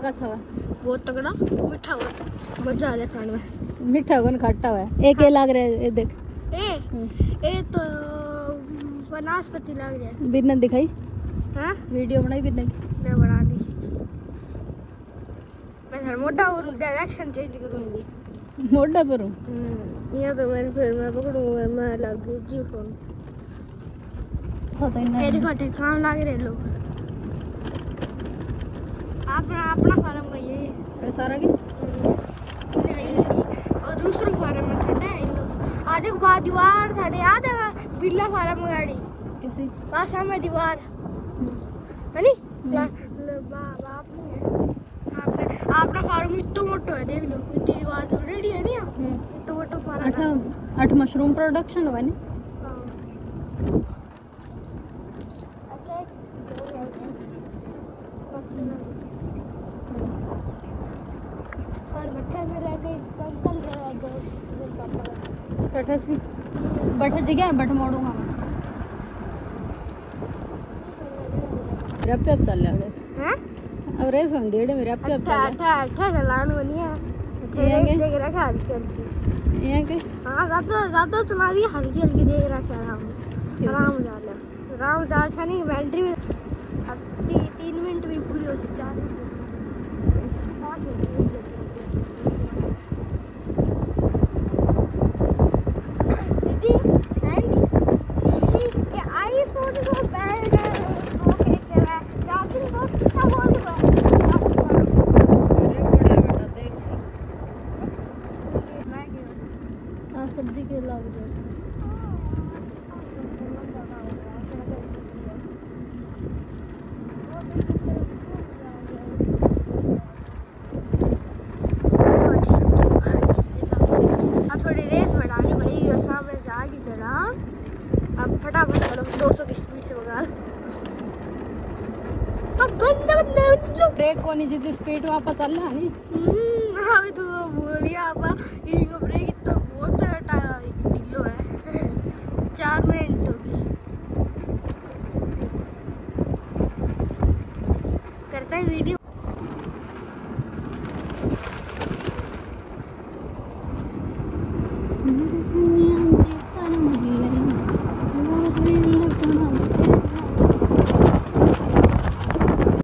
अच्छा हुआ? बहुत तगड़ा मीठा हुआ, मजा आ जाए खाने में। मीठा होगा ना खट्टा हुआ? एक ये लाग रहा है, ये देख। ए तो वनस्पति लग जाए। बिना दिखाई? हाँ वीडियो बनाई बिना की? मैं बना ली। मैं घर मोटा और डायरेक्शन चेंज करूंगी। मोटा पर हूँ ये तो मैं फिर मैं पकड़ूंगा, मैं लग गई जी फोन। ये देखो काम लग रहे लोग। अपना अपना फार्म का ये सारा की और दूसरा फार्म में ठंडा है इन लोग। आधे बाद दीवार था याद है, बिल्ला फार्म गाड़ी किसी पास में दीवार है नी आपका फार्म इतना मोटा है, देख लो इतनी दीवार तो रेडी है नी। इतना मोटा फार्म 8 मशरूम प्रोडक्शन हुआ नहीं? बट जगह है, बट मोड़ूंगा मैं। रैप पे चल रहा है हैं? अब रेस होने देड़े मेरे रैप पे चल रहा है। अच्छा लान बनी है रेस देख रखा हल्की हल्की। ये के हां ज्यादा चला रही है, हल्की हल्की देख रखा है। राम जा अच्छा नहीं बैटरी में 3 मिनट भी पूरी हो गई। 4 मिनट दीदी है ये आईफोन को बैठ ओके चला चार्जिंग बहुत अच्छा बोल रहा है। हां सब्जी के लाग दे। अब फटाफट चलो 200 की स्पीड से भगा। अब ब्रेक को नहीं जितनी स्पीड में आप चल रहा नहीं। हाँ तो बोलिए आप